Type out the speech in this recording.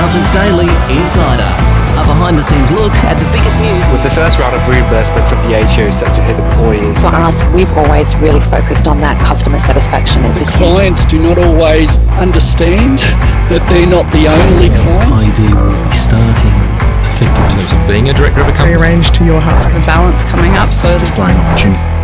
Accountants Daily Insider, a behind-the-scenes look at the biggest news. With the first round of reimbursement from the ATO set to hit employees. For us, we've always really focused on that customer satisfaction. The clients do not always understand that they're not the only client. ID will be starting effectively. In terms of being a director of a company. Rearrange to your heart's balance coming up, so displaying opportunity.